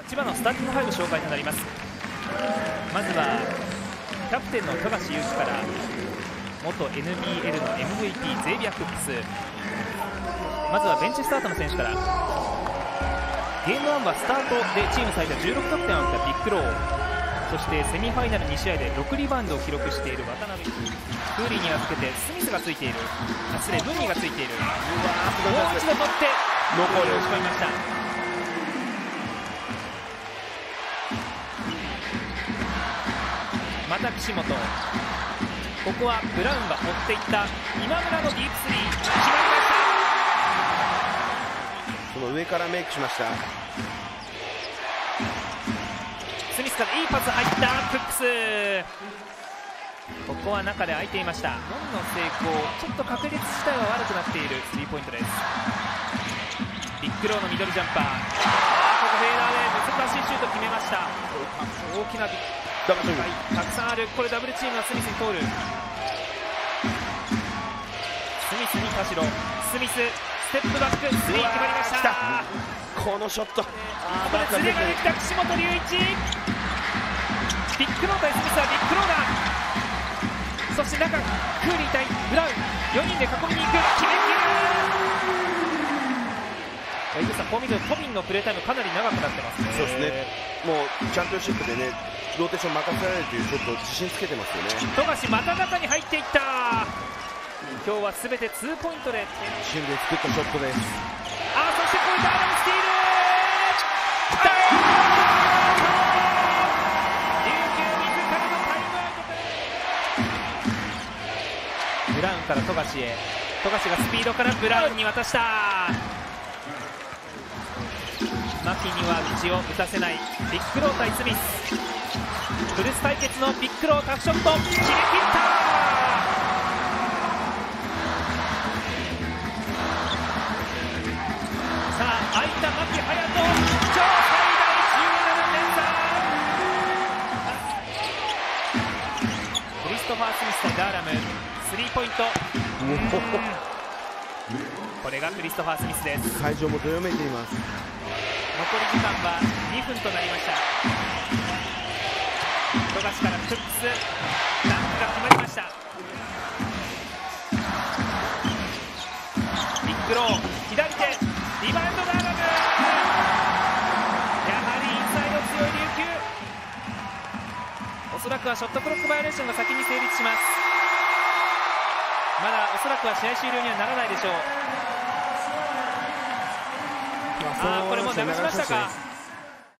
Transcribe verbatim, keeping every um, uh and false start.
千葉のスターティングファイブ紹介となります。まずはキャプテンの富樫勇樹から元 エヌビーエル の エムブイピー ゼイビア・クックス。まずはベンチスタートの選手から。ゲームワンはスタートでチーム最多じゅうろく得点を挙げたビッグロー。そしてセミファイナルに試合でろくリバウンドを記録している渡辺。クーリーに預けてスミスがついている。あ、失礼、ブンニがついている。うわもう一度取って残りを押し込みました。また岸本。ここはブラウンが追っていった今村のディープスリー決まりました。 その上からメイクしました。 スミスからいいパス入ったクックス。ここは中で空いていました。ノンの成功、ちょっと確率自体は悪くなっているスリーポイントです。ビッグローのミドルジャンパー、ここフェーダーで難しいシュート決めました。大きなビッグ、はい、たくさんある。これダブルチームがスミスに通る。スミスに田代、スミスステップバックスリー決まりました。 このショット、ここでズレができた岸本隆一。ビッグロー対スミスはビッグローだ。そして中、クーリー対ブラウン、よにんで囲みに行く。決めきる。井口さん、こう見るとトビンのプレータイムかなり長くなってますね。 そうですね。もうチャンピオンシップでね、ローテーション任せられるというちょっと自信つけてますよね。 富樫また中に入っていった。今日はすべてツーポイントで一瞬で作ったショットです。 あ、そしてこれダーラムスティール。琉球自らのタイムアウト。ブラウンから富樫へ。富樫がスピードからブラウンに渡した。牧には内を打たせない。ビッグロー対スミス、フルス対決のビッグロータフショット決めきった。さあ空いた牧隼人、超最大じゅうななてん差。クリストファー・スミス対ダーラム、スリーポイント。これがクリストファー・スミスです。 会場もどよめいています。 残り時間はにふんとなりました。富樫からクックス、ダンクが決まりました。ビッグロー左手、リバウンドダーラム。やはりインサイド強い琉球。おそらくはショットクロックバイオレーションが先に成立します。まだおそらくは試合終了にはならないでしょう。あー、これもう流しましたか。